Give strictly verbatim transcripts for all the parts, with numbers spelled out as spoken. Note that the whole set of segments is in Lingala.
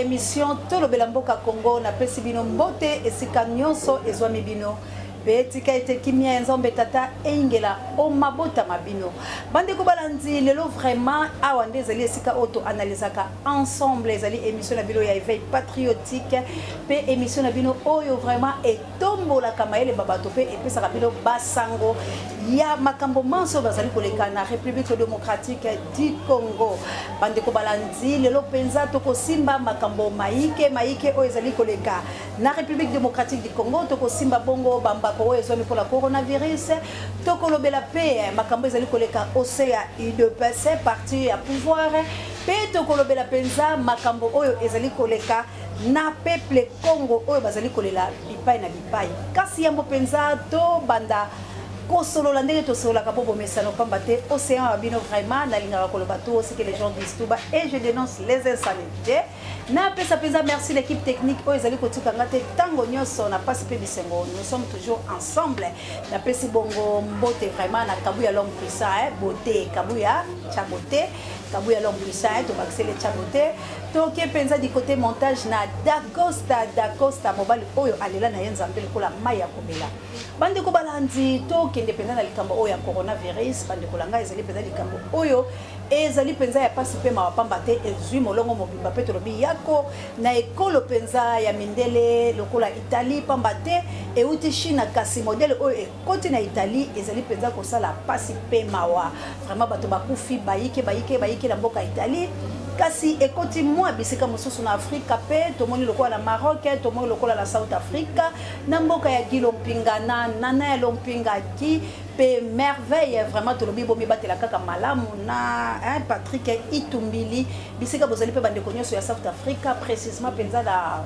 émission Tolo Belamboka Congo na pesi bino mbote esika nyonso ezwami bino betika ete kimia nzombe tata engela o mabota mabino bande ko balanzi lelo vraiment awa ndezali esika auto analysaka ensemble ezali émission na bino ya éveil patriotique pe émission na bino oyo vraiment etombola kamaele babato pe epesa bino basango ya makambo manso bazali koleka na République démocratique du Congo bande ko balanzi lelo penza to ko simba makambo maike maike oyo ezali koleka na République démocratique du Congo to ko simba bongo bamba ko ezwami pour la coronavirus to ko lobela pe makambo ezali koleka océan U D P C parti à pouvoir pe to ko lobela penza makambo oyo ezali koleka na peuple Congo oyo bazali kolela bipai na bipai kasi yambo penza to banda Kosolo la ndenge to solo ka bobo mesano pamba te océan abino vraiment na linga ko lobato aussi que les gens disent tout bas et je dénonce les insanités na pesa pesa merci l'équipe technique o ezali ko tika ngate tango nyoso na passe pe bisengo nous sommes toujours ensemble na pesi bongo mbote vraiment na kabuya l'homme puissant hein beauté kabuya cha beauté kabuya l'homme puissant to baxele cha beauté to ke penza du côté montage na Dacosta Dacosta mobile oyo alela na yenzambe ko la maya komela bande ko balandi to indépendant na likambo oyo ya coronavirus bande kolanga ezali penza likambo oyo ezali penza ya pasi pe mawapamba te ezwi molongo mobimba pe tolobi yako na ekolo penza ya mindele lokola Italie pamba te euti China kasi modèle oyo ekoti na Italie ezali penza kosala pasi pe mawa vraiment bato bakufi bayike bayike bayike na mboka Italie kasi ekoti mwa bisika mosusu na Afrika pe tomoni lokola na Maroc tomoni lokola na South Africa na mboka ya Gilompinga na nana ya Lompinga ki pe merveille vraiment tolobi bomi batela kaka malamu na hein Patrick Itumbili bisika bozali pe bande konyoso ya South Africa précisément penza la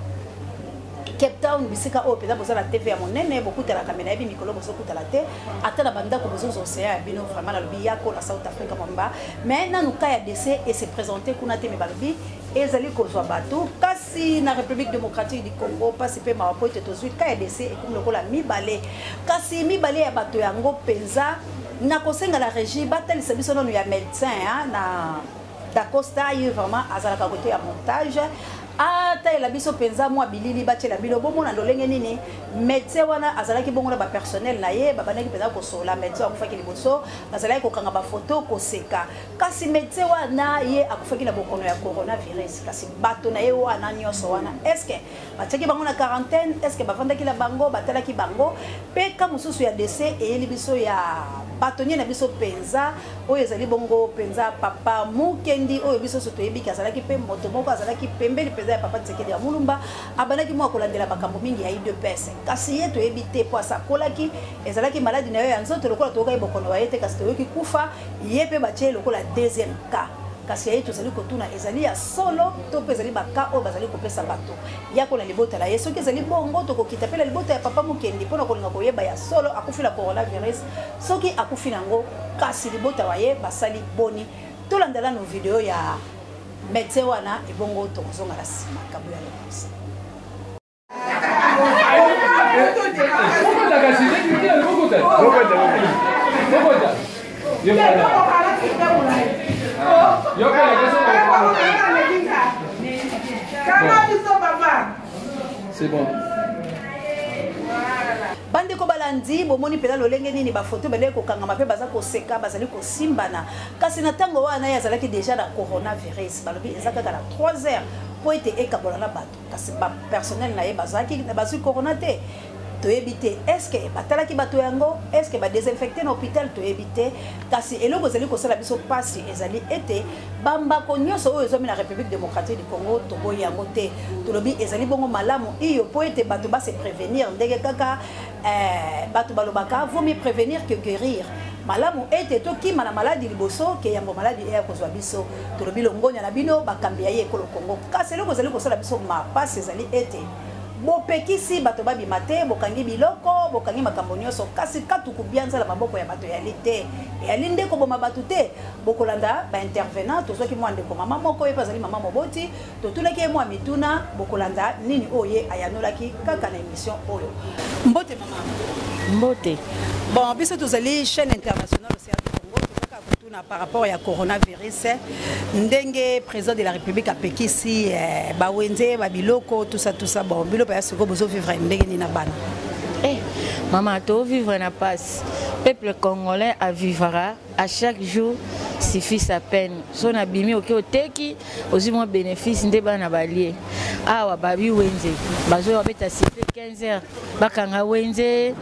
Cape Town bisika o peza bozala T V ya monene beaucoup de la caméra bi mikolo bozo kutala te ata na banda ko bozo océan bino vraiment na lobi yako la South Africa mamba mais na nuka ya D C et se présenter kuna te me balobi ezali kozwa bato kasi na République démocratique du Congo pasi pe mawapo ete tozwi ka ya D C et comme lokola mibale kasi mibale ya bato yango penza na kosenga la régie batalisa biso no ya médecin hein na Dacosta y vraiment azala ka côté ya montage ata la biso penza mwa bilili batela bilo bomo na ndolenge nini médecin wana azalaki bongo na ba personnel na ye babanaki penza ko sola médecin akufaki liboso azalaki ko kanga ba photo ko seka kasi médecin wana ye akufaki na bokono ya coronavirus kasi bato na ye wana nyoso wana est-ce que bataki bango na quarantaine est-ce que bafandaki la bango batalaki bango pe ka mususu ya décès et libiso ya batonye na biso penza oyo ezali bongo penza papa mukendi oyo biso soto yebiki azalaki pe moto moko azalaki pembeli penza ya papa Tsekedi ya Mulumba abanaki mwa kolandela makambo mingi ya U D P C kasi ye to yebite po asakolaki ezalaki maladi na yo ya nzoto lokola toka ibokono wa yete kasi to yoki kufa ye pe batie lokola deuxième cas kasi ye tozali kotuna ezali ya solo to pe ezali baka oyo bazali kopesa bato yako na libota la ye soki ezali bongo tokokita pe la libota ya papa mukendi mpona kolinga koyeba ya solo akufi la coronavirus soki akufi nango kasi libota wa ye basali boni tolandela no video ya médecin wana ebongo tokozonga la sima kabuya lokosa c'est bon. Bande ko balandi bomoni pela lolenge nini ba photo bele ko kangama pe baza ko seka bazali ko simbana kasi na tango wana ya zalaki déjà na coronavirus balobi ezaka kala trois heures po ete ekabola na bato kasi ba personnel na ye bazaki na bazu corona te to ebite est-ce que batalaki bato yango est-ce que ba désinfecter na hôpital to ebite kasi eloko zali ko sala biso pasi ezali ete bamba ko nyoso oyo zomi na République démocratique du Congo to boy yango te to lobi ezali bongo malamu iyo po ete bato ba se prévenir ndenge kaka eh bato balobaka vaut mieux prévenir que guérir malamu ete to kima na maladie liboso ke yango maladie ya kozwa biso to lobi longonya na bino bakambi ya ye ko Congo kasi eloko zali ko sala biso ma pasi ezali ete bopekisi bato babima te bokangi biloko bokangi makambo nyonso kasi katuku bianza la maboko ya bato ya lite ya linde ko boma bato te bokolanda ba intervenant tozwaki mwa ndeko mama moko ye pazali mama moboti totulaki mwa mituna bokolanda nini oye ayanolaki kaka na émission oyo mbote mama mbote bon biso tozali chaîne internationale aussi ya Congo tozaka Par rapport à coronavirus, ndenge président de la République a pekisi eh, bawenze babiloko tout ça tout ça bon biloko ya siko bozo vivre ndenge ni na bana. Eh maman to vivre na passe. Peuple congolais a vivra à chaque jour suffit sa peine. Son abimi OK oteki aussi mon bénéfice nde bana balié. Awa babi wenze bazo beta siffler quinze heures bakanga wenze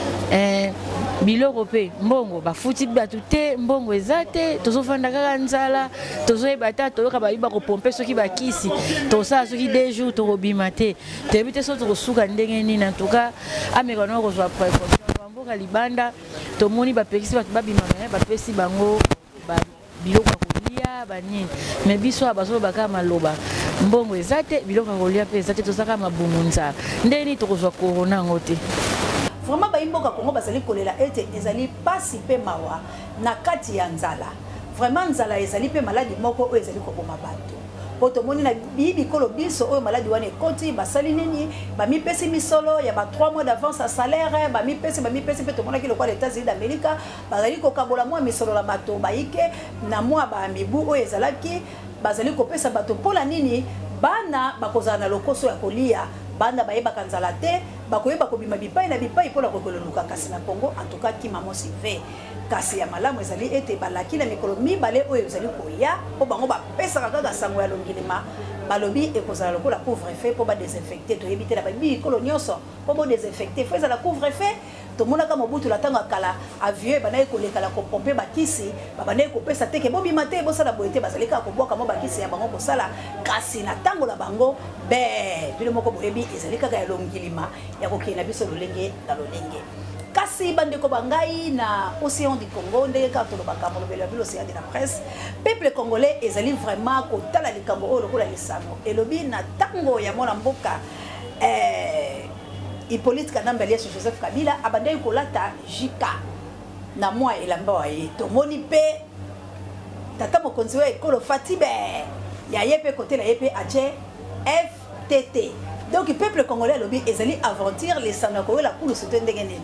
eh biloko pe mbongo bafuti batu te mbongo ezate tozofanda kaka nzala tozoyeba ta toyoka bayiba ko pomper soki bakisi tosala soki deux jours torobima te toyebi te so tokosuka ndenge nini en tout cas ameka no kozwa précaution bamboka libanda tomoni bapekisi batu babima me bapesi bango biloko ya kolia banini me biso bazobaka maloba mbongo ezate biloko ya kolia pe ezate tozaka mabumu nzala ndenge nini tokozwa corona ngo te. Vraiment baimboka Congo bazali kolela ete ezali pasi pe mawa na kati ya nzala. Vraiment nzala ezali pe maladi moko o ezali koboma bato. Poto moni na bibi kolo biso o maladi wane koti basali nini ba mi pesi misolo ya ba trois mois d'avance à salaire ba mi pesi ba mi pesi pe to mona ki lokwa les États-Unis d'Amérique bazali ko kabola mo misolo la bato ba ike na mo ba mibu o ezalaki bazali ko pesa bato pola nini bana bakozana na lokoso ya kolia banda bayebaka nzala te bakoyeba kobima bipai na bipai mpona kokololuka kasi na Congo en tout cas kima mosi ve kasi ya malamu ezali ete balaki na mikolo mibale oyo ezali koya po bango bapesaka kaka sango ya longilema balobi ekozala lokola couvre-feu po badesinfecte toyebi te na babikolo nyonso po bodesinfecte fo ezala couvre-feu tomonaka mobutu la ntango akala avieux banaye kolekala kopompe bakisi babanaye kopesa teke bobima te bosala boye te bazali kaka kobwaka mo bakisi ya bango kosala kasi na ntango na bango be bino moko boyebi ezali kaka ya longilima ya kokende na biso lolenge na lolenge kasi bandeko bangai na Océan du Congo ndenge kaka tolobaka molobelo ya l'Océan de la presse peuple congolais ezali vraiment kotala likambo oyo lokola lisango elobi na ntango ya mwana mboka eh, Hippolyte Kanambe alias Joseph Kabila abandai kolata jika na mwa elamba wa ye tomoni pe tata mokonzi wa ekolo Fatibe ya yepe côté la yepe ache F T T. Donc le peuple congolais lobi ezali aventure les sanako la kulu sote ndenge nini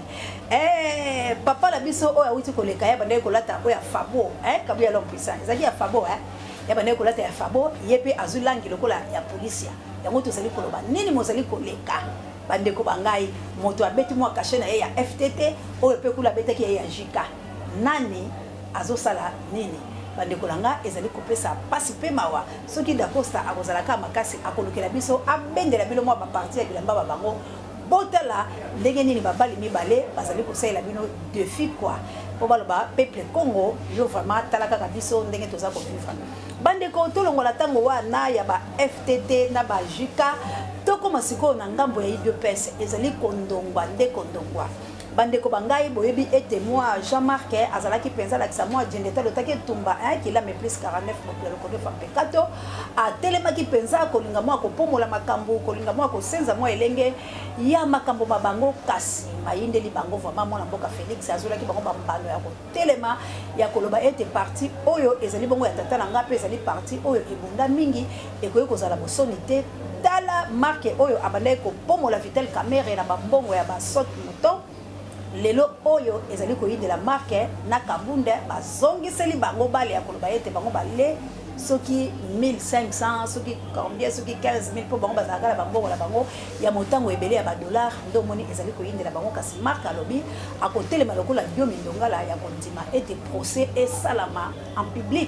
eh papa la biso o ya wuti koleka ya bandai kolata o ya Fabo eh kabu ya l'homme puissant ezali ya Fabo eh ya bandai kolata ya Fabo yepe azulangi lokola ya police ya moto zali koloba nini mozali koleka bandeko bangai moto abeti mwa caché na ye ya F T T oyo pe kula betaki ye ya Jika nani azosala nini bandeko langa ezali kopesa pasi pe mawa soki dakosta akozalaka makasi akolukela biso abendela bilo mwa ba parti ya bilamba ba bango botala ndenge nini babali mibale bazali kosalela bino défi quoi po baloba peuple Congo yo vraiment talaka ka biso ndenge toza ko vivre bandeko tolongola tango wana ya ba F T T na ba Jika toko masiko na ngambo ya I D P S ezali kondongwa nde kondongwa bandeko bangai boyebi ete moi Jean-Marc azalaki penza la kisa moi jendeta lotaki tumba hein qui la me plus quarante-neuf pour le côté fampekato a telemaki penza kolinga moi ko pomola makambo kolinga moi ko senza moi elenge ya makambo mabango kasi mayindeli bango vraiment mona mboka Félix azolaki bango bambano ya ko telema ya koloba ete parti oyo ezali bongo ya tata na ngape ezali parti oyo ebunda mingi ekoyi kozala bosoni te tala marque oyo abandai ko pomola Vitel Kamerhe na bambongo ya basot mouton lelo oyo ezali koyindela marque na kabunda bazongiseli bango bale ya koloba ete bango bale soki mille cinq cents soki combien soki quinze mille po bango bazalaka na bambongo na bango ya motango ebele ya badollar ndo moni ezali koyindela bango kasi marque alobi akotelema lokola Diomi Ndongala ya kondima ete procès esalama en public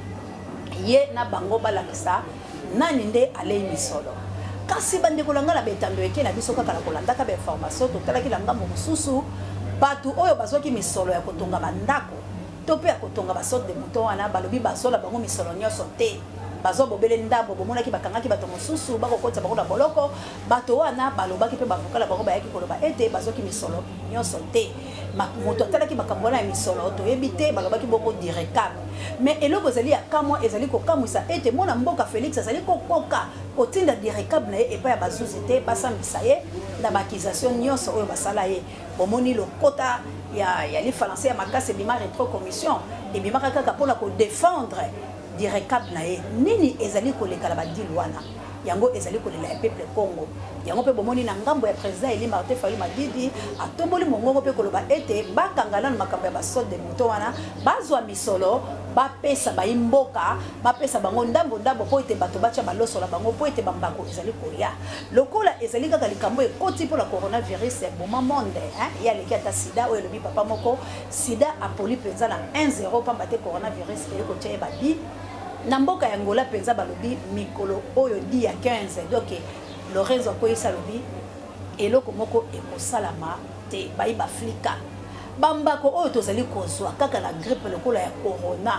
ye na bango balakisa nani nde alei misolo kasi bandeko langa na betando eke na biso kaka na kolandaka ba information totalaki la ngambo mosusu batu oyo bazwaki misolo ya kotonga bandako to pe ya kotonga ba sorte de mouton wana balobi basola bango misolo nyonso te bazo bobele ndambo bomonaki bakangaki bato mosusu bakokotisa bango na boloko bato wana balobaki pe bavokala bango bayaki koloba ete bazwaki misolo nyonso te moto atalaki makambo wana ya misolo toyebi te balobaki bongo direcable mais eloko ezali ya kamwa ezali kokamwisa ete mwana mboka Félix azali kokoka kotinda direcable na ye epai ya bazuzi te basambisa ye na bakization nyonso oyo basala ye bomoni lokota ya ya li français ya makasi ebima retro commission ebimaka kaka mpona kodefendre direcable na ye nini ezali koleka na badile wana yango ezali kolela ya peuple Congo yango pe bomoni na ngambo ya président Eli Martin Fayulu Madidi atomboli mongongo pe koloba ete bakangana na makambo ya basode de moto wana bazwa misolo bapesa baimboka bapesa bango ndambo ndambo po ete bato bacha balosola bango po ete bambako ezali kolia lokola ezali kaka likambo ekoti pour la coronavirus ya boma monde hein ya leki ata sida oyo lobi papa moko sida apoli penza na un zéro pamba te coronavirus e ko tie babi na mboka ya Angola penza balobi mikolo oyo di ya quinze donc Lorenzo koyisa lobi eloko moko ekosalama te bayi baflika bambako oyo tozali kozwa kaka la grippe lokola ya corona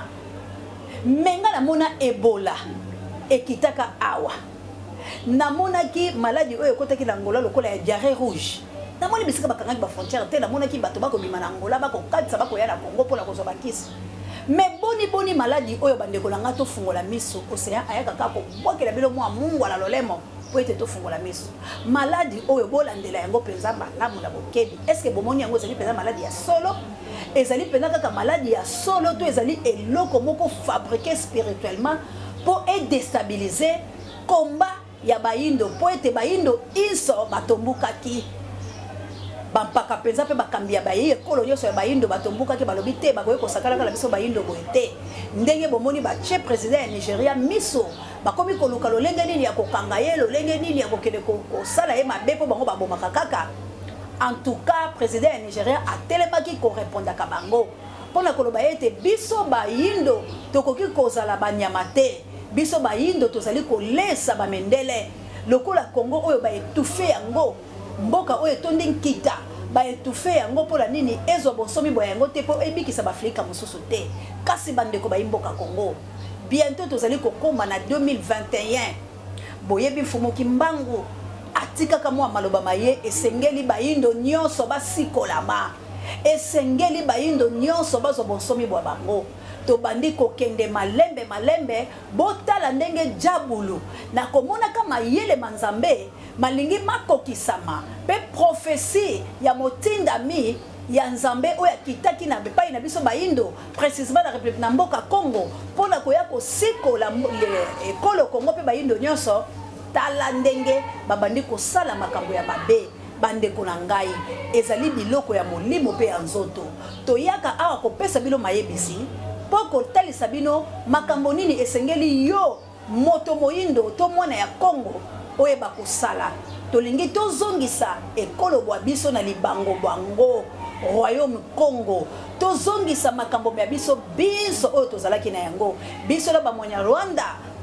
menga na mona Ebola ekitaka awa na mona ki maladie oyo kotaki na Angola lokola ya diarrhée rouge na mona bisika bakangaki ba frontière te na mona ki bato bako bima na Angola bako katisa bako ya na Congo pona kozwa bakisi mais boni boni maladie oyo bandeko na ngato fungola miso océan ayaka kako bwakela bilo mwa mungu ala lolemo po ete to fungola miso maladie oyo bolandela yango penza malamu na bokebi est-ce que bomoni yango ezali penza maladie ya solo ezali penza kaka maladie ya solo to ezali eloko moko fabriqué spirituellement pour déstabiliser combat ya baindo po ete baindo iso batombukaki bampaka penza pe bakambia baye ekolo nyonso ya baindo batombukaki balobi te bakoye kosakala kala biso baindo boye te ndenge bomoni bache président ya Nigeria miso bakomi koluka lolenge nini ya kokanga ye lolenge nini ya kokende kosala ye mabe po bango babomaka kaka en tout cas président ya Nigeria atelemaki korépondaka bango mpona koloba ete biso baindo tokoki kozala banyama te biso baindo tozali kolesa bamendele lokola Congo oyo baetufe yango mboka oyo tondi nkita baetufe yango pola nini ezwa bonsomi boya yango te po ebikisa bafrika mosusu te kasi bandeko baimboka Congo bientôt tozali kokoma na deux mille vingt et un boyebi mfumuki mbangu atikaka mwa maloba maye esengeli baindo nyonso basikolama esengeli baindo nyonso bazwa bonsomi bwa bango tobandi kokende malembe malembe botala ndenge jabulu na komona kama yele manzambe malingi makokisama pe prophétie ya motindami ya nzambe oyo akitaki na bepai na biso baindo précisément na république na mboka Congo pona koya kosikola ekolo Congo pe baindo nyonso tala ndenge babandi kosala makambo ya mabe bandeko na ngai ezali biloko ya molimo pe ya nzoto toyaka awa kopesa bilo mayebisi poko talisa bino makambo nini esengeli yo moto moindo to mwana ya Congo oyeba kosala tolingi tozongisa ekolo bwa biso na libango bango royaume Congo tozongisa makambo ya biso biso oyo tozalaki na yango biso na bamonya Rwanda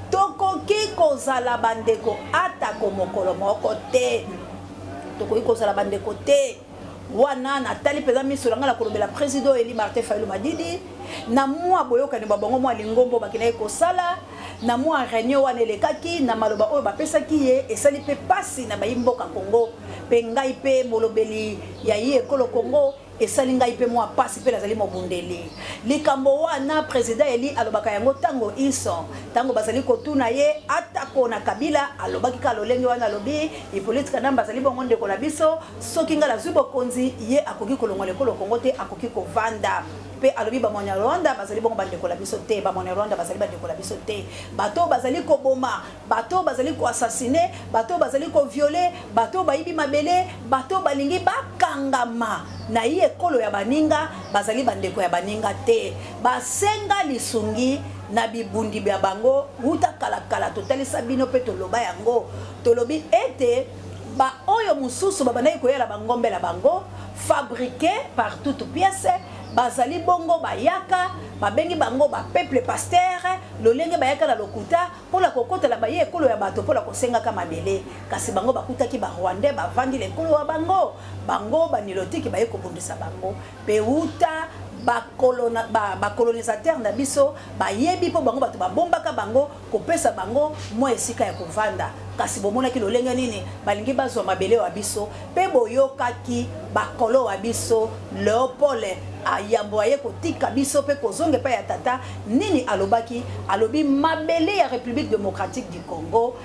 tokoki kozala bandeko atako mokolo moko te tokoki kozala bandeko te wana natali peza miso langa la kolobela président Eli Martin Fayulu Madidi na mwa boyokani babongo mwa lingombo bakina ekosala na mwa réunion wana elekaki na maloba oyo bapesaki ye esali pe pasi na bayimboka Congo pe ngai pe molobeli ya ye ekolo Congo esali ngai pe mwa pasi pe nazali mobundeli likambo wana président Eli alobaka yango tango iso tango bazali kotuna ye atako na Kabila alobaki ka lolenge wana lobi e politika namba bazali bongo ndeko na biso soki ngala zubo konzi ye akoki kolongola ekolo Congo te akoki kovanda pe alobi ba monya Rwanda bazali bongo bandeko la biso te ba monya Rwanda bazali bandeko la biso te bato bazali ko boma bato bazali ko assassiner bato bazali ko violer bato bayibi mabele bato balingi bakangama na ye ekolo ya baninga bazali bandeko ya baninga te basenga lisungi na bibundi bya bango uta kala kala totalisa bino pe toloba yango tolobi ete ba oyo mususu babanayi koyela bangombe la bango fabriqué par toute pièce bazali bongo bayaka babengi bango ba peuple pasteur lolenge bayaka na lokuta pola kokota la baye ekolo ya bato pola kosenga kama mabele kasi bango bakutaki ba Rwandais bavandi lekolo wa bango bango banilotiki baye kobundisa bango pe uta ba colona ba, ba colonisateur na biso bayebi po bango bato babombaka bango kopesa bango mo esika ya kovanda kasi bomonaki lolenge nini balingi bazwa mabele wa biso pe boyokaki bakolo wa biso Léopold ayambo aye kotika biso pe kozonge pa ya tata nini alobaki alobi mabele ya République démocratique du Congo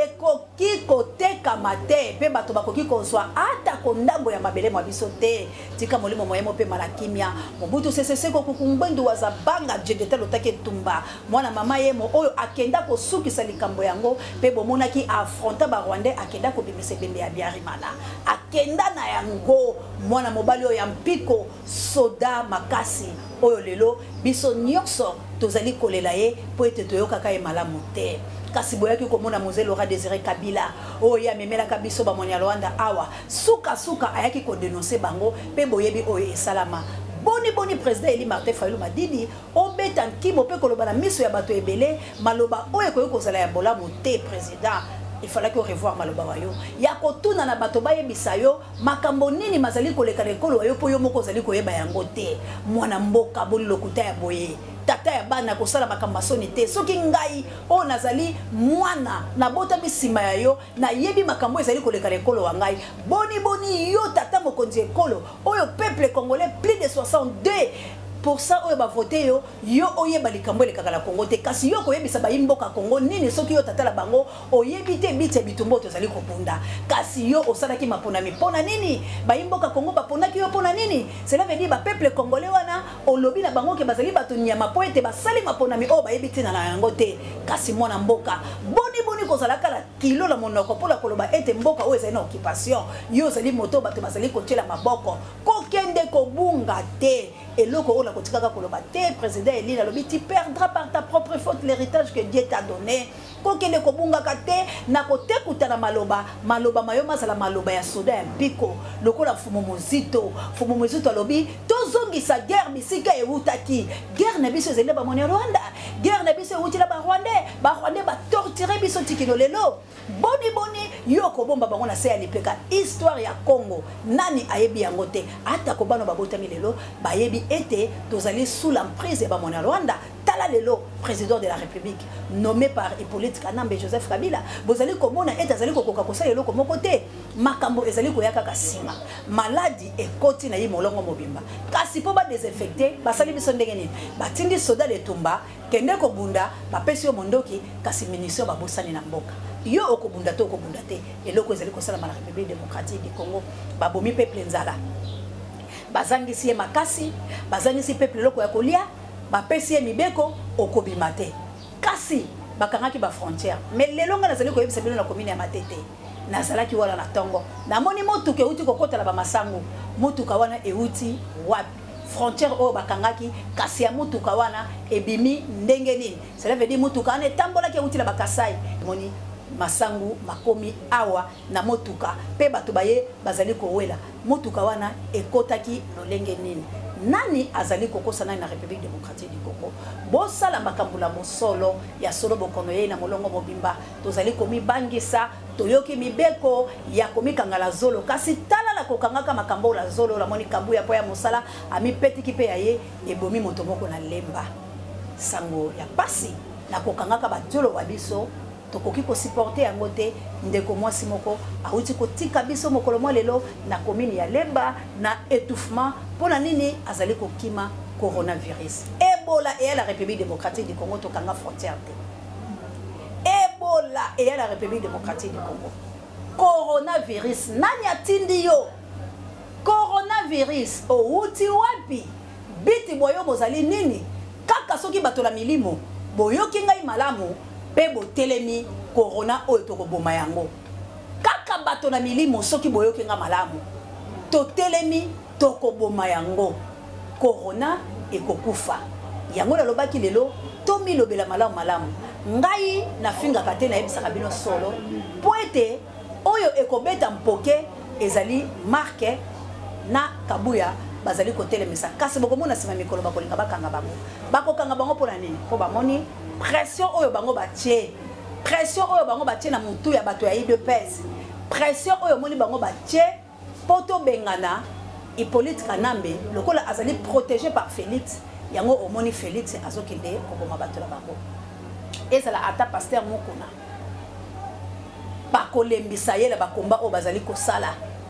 ekoki koteka mate pe bato bakoki kozwa ata kondambo ya mabele mwa biso te tika molimo moyemo pe malakimia Mobutu Sese Seko kukumbwendu waza banga jedeta lotake tumba mwana mama yemo oyo akenda kosukisa likambo yango pe bomonaki affronta ba Rwandais akenda kobimisa bembe ya Biarimana akenda na yango mwana mobali oyo ya mpiko soda makasi oyo lelo biso nyonso tozali kolela ye po ete toyokaka ye malamu te kasi boyaki komona Mzee Laurent Désiré Kabila oyo amemelaka biso bamoni ya Rwanda awa suka suka ayaki kodenonse bango pe boyebi oyo esalama boni boni président Eli Martin Fayulu Madidi obeta nkimo pe koloba na miso ya bato ebele maloba oyo koyo kozala ya bolamu te président. Il fallait que revoir maloba wayo ya kotuna na bato bayebisa yo makambo nini mazali koleka lekolo wayo po yo moko zali koyeba yango te mwana mboka boli lokuta ya boye tata ya bana kosala makambo masoni te soki ngai o nazali mwana na bota bisima ya yo na yebi makambo ezali koleka lekolo wa ngai boni boni yo tata mokonzi ekolo oyo peuple congolais plus de soixante-deux pour ça oyo ba voter yo yo oyeba likambo elekaka la Congo te kasi yo koyebisa ba imboka Congo nini soki yo tatala bango oyebi te bitse bitumbo tozali kopunda kasi yo osalaki maponami pona nini ba imboka Congo baponaki yo pona nini cela veut dire ba peuple congolais wana olobi na bango ke bazali bato nyama po ete basali maponami o bayebi te na yango te kasi mwana mboka boni boni kozala kala kilo la monoko pola koloba ete mboka o ezali na occupation yo zali moto bato bazali kotiela maboko kokende kobunga te eloko ola kotikaka koloba te président Eli nalobi tu perdras par ta propre faute l'héritage que Dieu t'a donné kokende kobunga kate na kotekuta na maloba maloba mayoma sala maloba ya soda ya mpiko lokola fumo mozito fumo mozito alobi tozongisa guerre bisika eutaki guerre na biso ezeli ba moni Rwanda guerre na biso euti la ba Rwandais ba Rwandais ba torturer biso tikino lelo boni boni yoko bomba bango na se ya lipeka histoire ya Congo nani ayebi yango te ata kobano babotami lelo bayebi ete tozali sous l'emprise de ba moni Rwanda tala lelo président de la République nommé par Hippolyte Kanambe Joseph Kabila bozali komona ete azali kokoka kosala eloko moko te makambo ezali koyaka kasima maladie ekoti na ye molongo mobimba kasi po ba désinfecter basali biso ndenge nini batindi soda de tumba kende ko bunda bapesi yo mondoki kasi munition babosani na mboka yo okobunda to okobunda te eloko ezali kosala na République démocratique du Congo babomi peuple nzala bazangisi ye makasi bazangisi peuple eloko ya kolia bapesi ye mibeko okobima te kasi bakangaki ba frontière mais lelo nga nazali koyebisa bino na commune ya Matete nazalaki wala na tongo namoni motuka euti kokotala ba masango motuka wana euti wapi frontière oyo bakangaki kasi ya motuka wana ebimi ndenge nini cela veut dire motuka wana etambolaki euti la bakasai moni masangu makomi awa na motuka pe bato baye bazali kowela motuka wana ekotaki lolenge nini nani azali kokosa nani na République démocratique du Congo bosala makambula mosolo ya solo bokono ye na molongo mobimba tozali komi bangisa toyoki mibeko ya komikanga la zolo kasi tala la kokangaka makambo la zolo la moni kambu ya poya mosala ami petiki pe ya ye ebomi moto moko na lemba sango ya pasi na kokangaka batolo wa biso tokoki ko supporter yango te ndeko mwasi moko auti kotika biso mokolo mwa lelo na commune ya Lemba na étouffement pona nini azali kokima coronavirus Ebola et la République démocratique du Congo to kanga frontière te Ebola et la République démocratique du Congo coronavirus nani atindi yo coronavirus o uti wapi biti boyo bozali nini kaka soki batola milimo boyoki ngai malamu Pebo telemi corona oyo tokoboma yango kaka bato na milimo soki boyoki nga malamu to telemi tokoboma yango corona ekokufa yango nalobaki lelo to milobela malamu malamu ngai na finga kate na yebisaka bino solo po ete oyo ekobeta mpoke ezali marke na kabuya bazali kotelemisa kasi bokomona sima mikolo bakolinga bakanga bango bakokanga bango pona nini po bamoni pression oyo bango batie pression oyo bango batie na mutu ya bato ya I D P S pression oyo moni bango batie poto bengana Hippolyte Kanambe lokola azali protégé par Félix yango omoni Félix azokende kokoma bato la bango ezala ata pasteur mokuna bakolembisa yela bakomba oyo bazali kosala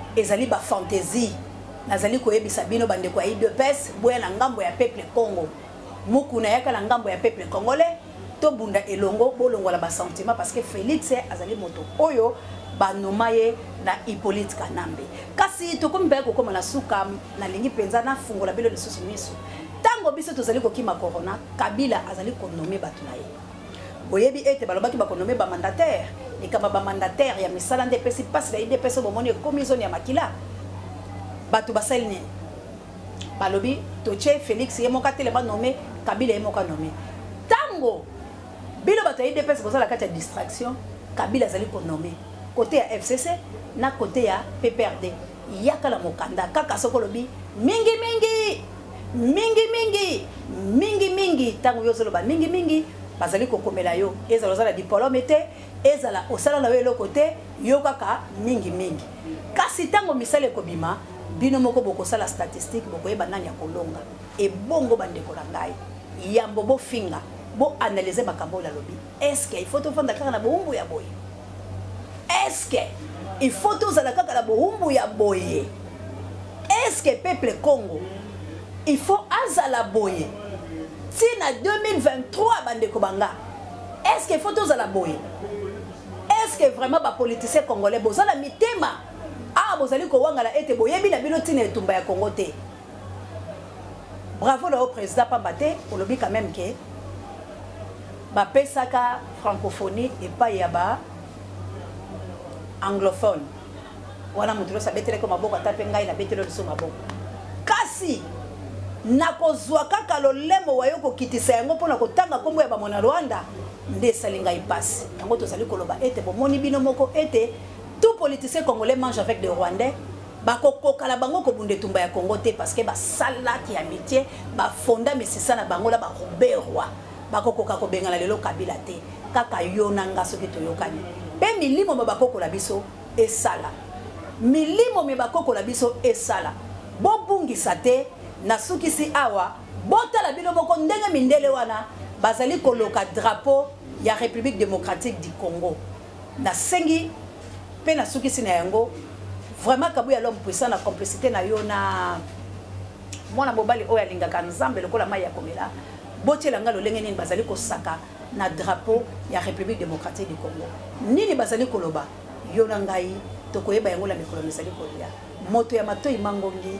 ezali ba fantaisie nazali koyebisa bino bandeko ya I D P S boya na ngambo ya peuple Congo mukuna yaka na ngambo ya peuple congolais to bunda elongo bolongola ba sentiment parce que Félix azali moto oyo banomaye na Hippolyte Kanambe kasi tokombe ko koma na suka na lingi penza na fungola belo lisusu miso tango biso tozali kokima corona Kabila azali konome batu na ye boyebi ete balobaki ba konome ba mandataire likamba ba mandataire ya misala nde pesi passe la I D P S bomoni komi zone ya makila batu basali ne balobi toche Félix ye moka tele ba nommé Kabila ye moka nommé tango bilo batu ya I D P S bozala kati ya distraction Kabila azali konome côté ya F C C na côté ya P P R D yaka la mokanda kaka soko lobi mingi mingi mingi mingi mingi mingi tango yo zolo ba mingi mingi bazali kokomela yo ezala zala diplôme te ezala osala na yo le côté yo kaka mingi mingi kasi tango misale kobima bino moko boko sala statistique boko yeba nani ya kolonga e bongo bandeko la ngai yambo bo finga bo analyser makambo la lobi est-ce qu'il faut to fanda kaka na boumbu ya boye est-ce que il faut to zala kaka na boumbu ya boye est-ce que peuple Congo il faut azala boye tina deux mille vingt-trois bandeko banga est-ce que il faut to zala boye est-ce que vraiment ba politicien congolais bozala mitema ah bozali ko wangala ete boyebi na bino tina etumba ya Congo te bravo le président Pambate olobi quand même que ba pesaka francophonie et pas yaba anglophone wana mutulo sabetele ko maboko atape ngai na betelo liso maboko kasi nakozwa kaka lolemo wayoko kitisa yango pona kotanga kombo ya ba mona Rwanda nde salinga ipasi yango tozali koloba ete bomoni bino moko ete tout politicien congolais mange avec des Rwandais bako kala bango ko bunde tumba ya Congo te parce que ba salaki ya métier ba fonda mesisa na bango la ba roberwa bako koka ko bengala lelo Kabila te kaka yona ngaso ke toyokani pe milimo mabako la biso esala milimo mebako la biso esala bo bungisa te na sukisi awa bota la bino moko ndenge mindele wana bazali koloka drapeau ya République démocratique du Congo na sengi pe na sukisi na yango vraiment kabuya l'homme puissant na complicité na yo na mwana mobali oya lingaka nzambe lokola mai ya komela botiela nga lolenge nini bazali kosaka na drapeau ya République démocratique du Congo nini bazali koloba yo na ngai tokoyeba yango la mikolo misali kolia moto ya matoi mangongi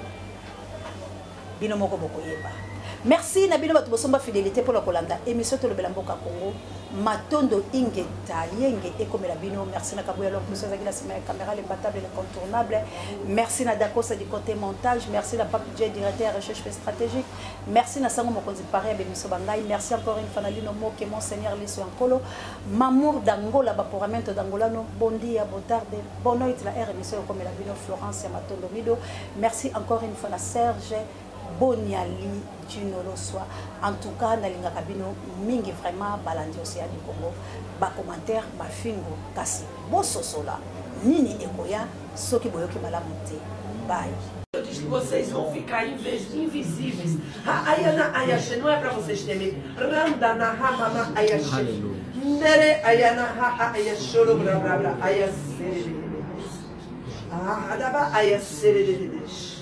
bino moko bokoyeba merci na bino batu bosomba fidélité pour la kolanda émission to le belamboka Congo matondo ingeta yenge ekomela bino merci na kabuya l'homme puissant la caméra l'imbattable et l'incontournable merci na Dakosa du côté montage merci na Pape J directeur recherche stratégique merci na sango mokonzi pare bemiso bangai merci encore une fois na lino moke monseigneur Liso Ankolo Mamour d'Angola baporamento d'Angola no bondi ya botarde bonoit la R émission comme la bino Florence ya matondo mido merci encore une fois na Serge Boniali Junolo soit en tout cas nalinga kabino mingi vraiment balandi océan du Congo ba commentaire ba fingo kasi boso sola nini ekoya soki boyoki malamu te bye. Eu disse que vocês vão ficar invisíveis. Ayana Ayashi não é para vocês temerem. Randana Hamama Ayashi. Nere Ayana Ayashi. Ayashi. Ah, Adaba Ayashi.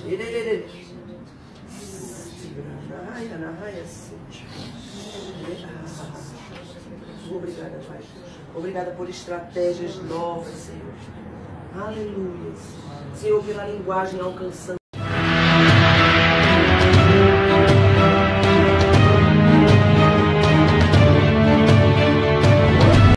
Obrigada, Pai. Obrigada por estratégias novas, Senhor. Aleluia. Senhor, pela linguagem alcançando.